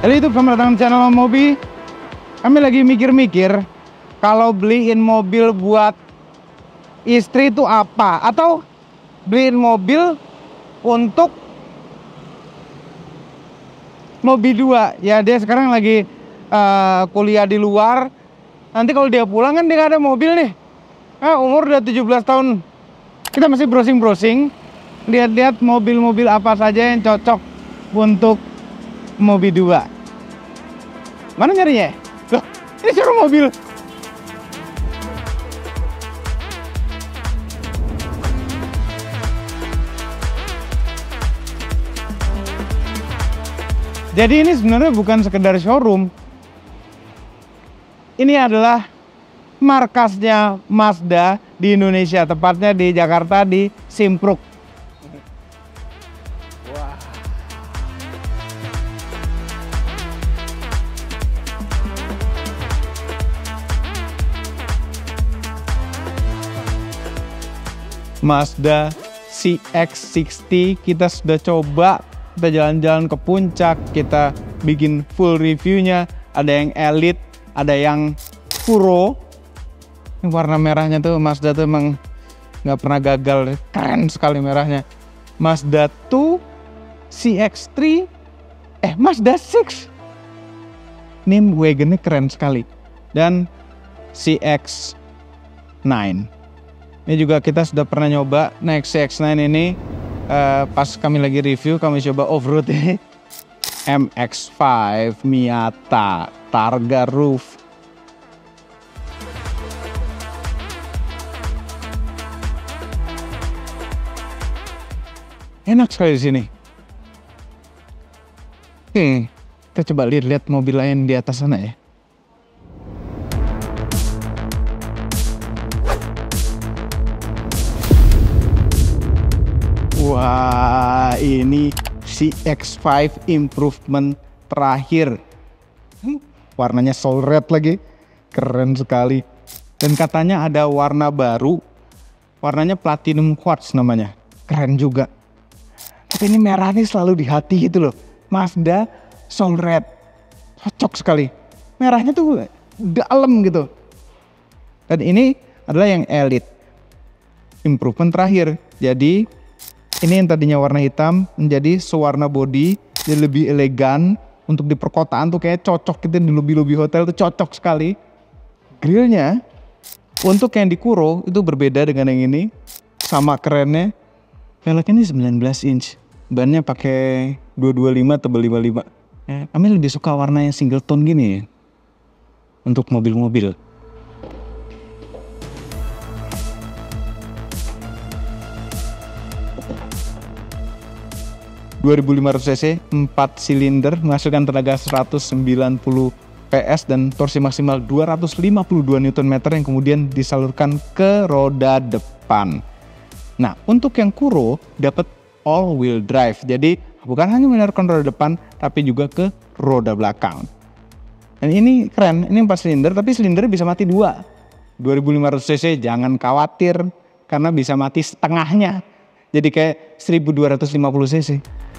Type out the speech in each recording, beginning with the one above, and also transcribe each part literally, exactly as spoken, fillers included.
Jadi itu selamat datang di channel Mobi. Kami lagi mikir-mikir kalau beliin mobil buat istri itu apa, atau beliin mobil untuk Mobi dua. Ya dia sekarang lagi uh, kuliah di luar. Nanti kalau dia pulang kan dia gak ada mobil nih. Nah, umur udah tujuh belas tahun. Kita masih browsing-browsing, lihat-lihat mobil-mobil apa saja yang cocok untuk Mobi dua. Mana nyarinya? Loh, ini showroom mobil. Jadi ini sebenarnya bukan sekedar showroom. Ini adalah markasnya Mazda di Indonesia, tepatnya di Jakarta di Simpruk. Wah. Mazda C X enam puluh kita sudah coba, kita jalan-jalan ke puncak, kita bikin full reviewnya. Ada yang Elite, ada yang Kuro. Ini warna merahnya tuh Mazda tuh emang nggak pernah gagal, keren sekali merahnya. Mazda dua, C X tiga, eh Mazda enam. Ini wagonnya keren sekali. Dan C X sembilan. Ini juga kita sudah pernah nyoba naik C X sembilan ini. Uh, pas kami lagi review, kami coba off-road ini. M X lima Miata Targa Roof. Enak sekali di sini. Oke, kita coba lihat-lihat mobil lain di atas sana ya. Wah, ini C X lima improvement terakhir. Warnanya soul red lagi, keren sekali. Dan katanya ada warna baru, warnanya platinum quartz namanya, keren juga. Tapi ini merah nih selalu di hati gitu loh. Mazda soul red, cocok sekali. Merahnya tuh dalam gitu. Dan ini adalah yang Elite improvement terakhir. Jadi ini yang tadinya warna hitam menjadi sewarna body, jadi lebih elegan. Untuk di perkotaan tuh kayak cocok gitu, di lobi-lobi hotel tuh cocok sekali. Grillnya untuk yang di Kuro itu berbeda dengan yang ini, sama kerennya. Velgnya ini sembilan belas inch, bannya pakai dua dua lima tebal lima lima. Ya, kami lebih suka warna yang single tone gini ya, untuk mobil-mobil. dua ribu lima ratus cc, empat silinder, menghasilkan tenaga seratus sembilan puluh P S dan torsi maksimal dua ratus lima puluh dua newton meter yang kemudian disalurkan ke roda depan. Nah, untuk yang Kuro dapat all wheel drive, jadi bukan hanya menyalurkan roda depan, tapi juga ke roda belakang. Dan ini keren, ini empat silinder, tapi silindernya bisa mati dua. dua ribu lima ratus cc, jangan khawatir, karena bisa mati setengahnya. Jadi kayak seribu dua ratus lima puluh cc.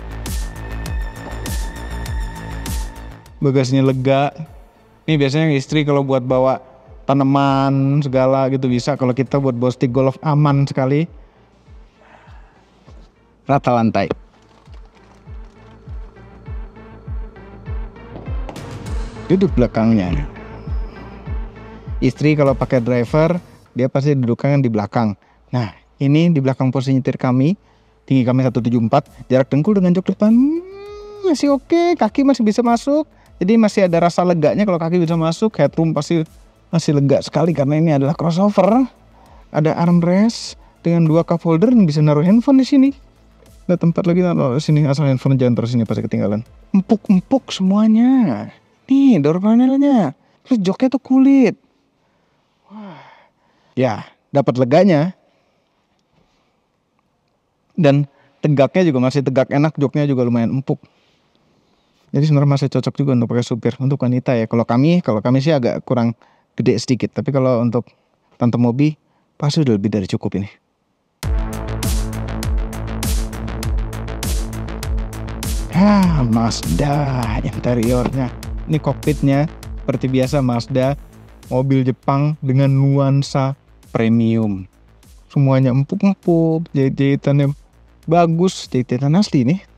Bagasinya lega. Ini biasanya istri kalau buat bawa tanaman segala gitu bisa. Kalau kita buat bawa stick golf aman sekali. Rata lantai. Duduk belakangnya. Istri kalau pakai driver, dia pasti duduknya di belakang. Nah, ini di belakang posisi nyetir kami. Tinggi kami seratus tujuh puluh empat. Jarak dengkul dengan jok depan hmm, masih oke. Kaki masih bisa masuk. Jadi masih ada rasa leganya kalau kaki bisa masuk. Headroom pasti masih lega sekali karena ini adalah crossover. Ada armrest dengan dua cup holder yang bisa naruh handphone di sini. Ada tempat lagi naruh di sini, asal handphone jangan terus sini pasti ketinggalan. Empuk-empuk semuanya. Nih door panelnya. Terus joknya tuh kulit. Wah. Ya, dapat leganya. Dan tegaknya juga masih tegak enak, joknya juga lumayan empuk. Jadi sebenarnya masih cocok juga untuk pakai supir untuk wanita ya. Kalau kami, kalau kami sih agak kurang gede sedikit. Tapi kalau untuk tante Mobi pasti udah lebih dari cukup ini. Ah, Mazda interiornya. Ini kokpitnya seperti biasa Mazda, mobil Jepang dengan nuansa premium. Semuanya empuk-empuk, jahit-jahitannya bagus, jahitan asli nih.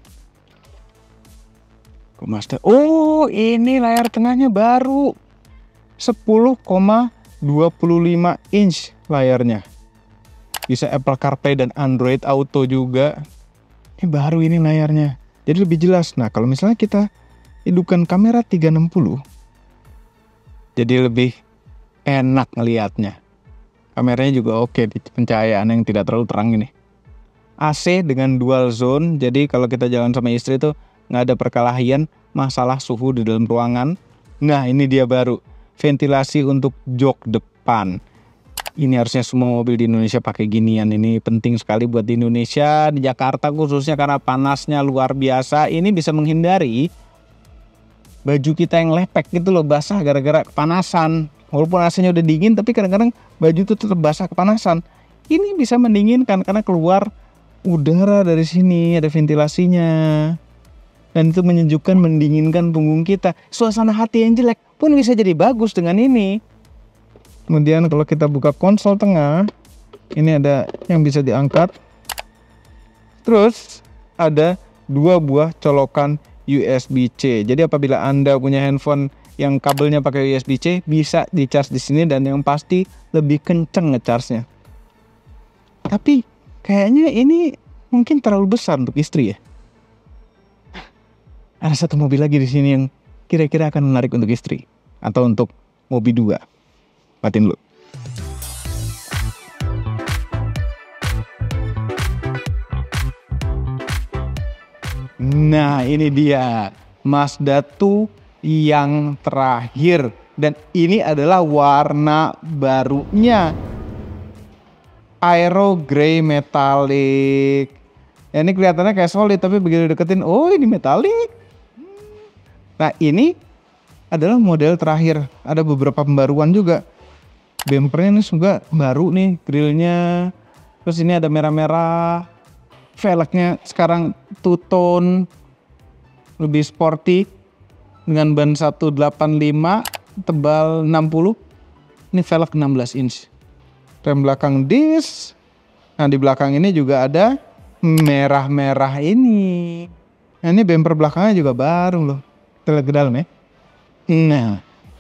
Mazda. Oh, ini layar tengahnya baru. sepuluh koma dua lima inch layarnya. Bisa Apple CarPlay dan Android Auto juga. Ini baru ini layarnya. Jadi lebih jelas. Nah, kalau misalnya kita hidupkan kamera tiga enam nol, jadi lebih enak ngelihatnya. Kameranya juga oke di pencahayaan yang tidak terlalu terang ini. A C dengan dual zone, jadi kalau kita jalan sama istri tuh nggak ada perkelahian masalah suhu di dalam ruangan. Nah, ini dia baru. Ventilasi untuk jok depan. Ini harusnya semua mobil di Indonesia pakai ginian. Ini penting sekali buat di Indonesia, di Jakarta khususnya karena panasnya luar biasa. Ini bisa menghindari baju kita yang lepek gitu loh, basah gara-gara kepanasan. Walaupun A C-nya udah dingin, tapi kadang-kadang baju itu tetap basah kepanasan. Ini bisa mendinginkan karena keluar udara dari sini, ada ventilasinya. Dan itu menyejukkan, mendinginkan punggung kita. Suasana hati yang jelek pun bisa jadi bagus dengan ini. Kemudian kalau kita buka konsol tengah, ini ada yang bisa diangkat. Terus ada dua buah colokan U S B C. Jadi apabila Anda punya handphone yang kabelnya pakai U S B C, bisa di-charge di sini dan yang pasti lebih kenceng nge-charge-nya. Tapi kayaknya ini mungkin terlalu besar untuk istri ya. Ada satu mobil lagi di sini yang kira-kira akan menarik untuk istri atau untuk mobil dua. Matiin dulu. Nah, ini dia Mazda dua yang terakhir, dan ini adalah warna barunya, Aero Grey Metallic. Ya, ini kelihatannya kayak solid, tapi begitu deketin, oh ini metallic. Nah, ini adalah model terakhir. Ada beberapa pembaruan juga. Bumpernya ini juga baru nih, grillnya. Terus ini ada merah-merah. Velgnya sekarang two tone, lebih sporty, dengan ban seratus delapan puluh lima, tebal enam puluh. Ini velg enam belas inch. Rem belakang disc. Nah, di belakang ini juga ada merah-merah ini. Nah, ini bumper belakangnya juga baru loh. Kita lihat ke dalam ya. Nah.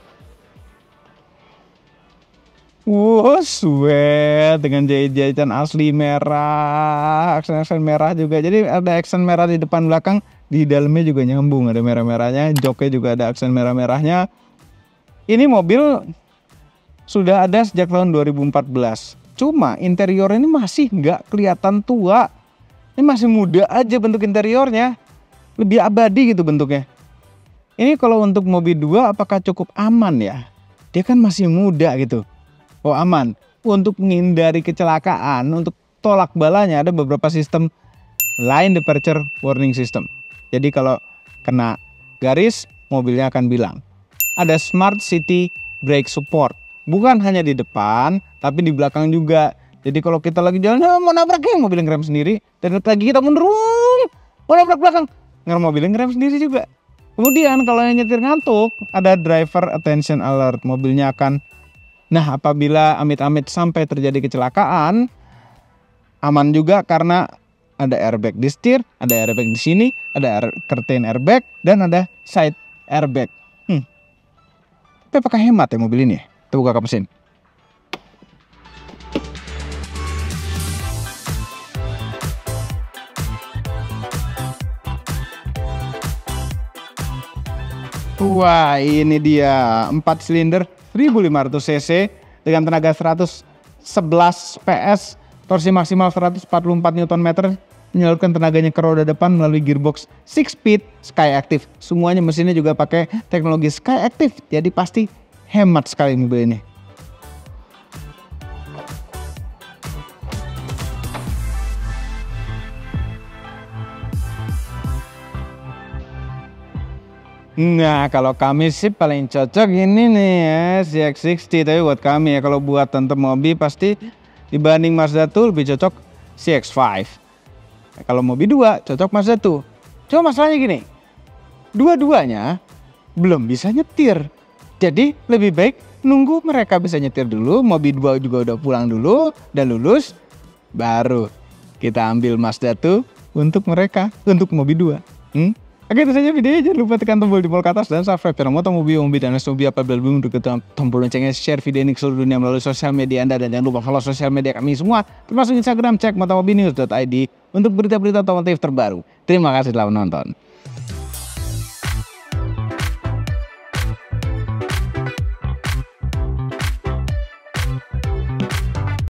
Wow, sweet dengan jahit-jahitan asli merah, aksen-aksen merah juga. Jadi ada aksen merah di depan belakang, di dalamnya juga nyambung, ada merah-merahnya, joknya juga ada aksen merah-merahnya. Ini mobil sudah ada sejak tahun dua ribu empat belas. Cuma interior ini masih nggak kelihatan tua. Ini masih muda aja bentuk interiornya. Lebih abadi gitu bentuknya. Ini kalau untuk mobil dua apakah cukup aman ya? Dia kan masih muda gitu. Oh, aman. Untuk menghindari kecelakaan, untuk tolak balanya ada beberapa sistem lane departure warning system. Jadi kalau kena garis, mobilnya akan bilang. Ada smart city brake support. Bukan hanya di depan, tapi di belakang juga. Jadi kalau kita lagi jalan, oh, mau nabrak ya, mobil ngerem sendiri. Dan lagi kita mundur, mau nabrak belakang, ngerem mobil ngerem sendiri juga. Kemudian kalau yang nyetir ngantuk, ada driver attention alert. Mobilnya akan, nah apabila amit-amit sampai terjadi kecelakaan, aman juga karena ada airbag di setir, ada airbag di sini, ada air, curtain airbag, dan ada side airbag. Hmm. Tapi apakah hemat ya mobil ini? Kita buka kap mesin. Wah, ini dia empat silinder seribu lima ratus cc dengan tenaga seratus sebelas P S, torsi maksimal seratus empat puluh empat newton meter, menyalurkan tenaganya ke roda depan melalui gearbox six speed Skyactiv. Semuanya mesinnya juga pakai teknologi Skyactiv, jadi pasti hemat sekali mobil ini. Nah, kalau kami sih paling cocok ini nih ya, C X enam puluh. Tapi buat kami ya, kalau buat tante mobil pasti dibanding Mazda dua lebih cocok C X lima. Nah, kalau mobil dua cocok Mazda dua. Cuma masalahnya gini, dua-duanya belum bisa nyetir. Jadi lebih baik nunggu mereka bisa nyetir dulu, Mobi dua juga udah pulang dulu, udah lulus, baru kita ambil Mazda tuh untuk mereka, untuk Mobi dua. Hmm? Oke, itu saja videonya. Jangan lupa tekan tombol di bawah ke atas dan subscribe channel Moto Mobi, Mobi dan Mobi apabila belum tekan tombol loncengnya, share video ini ke seluruh dunia melalui sosial media Anda, dan jangan lupa follow sosial media kami semua termasuk Instagram, cek motomobinews dot i d untuk berita-berita otomotif terbaru. Terima kasih telah menonton.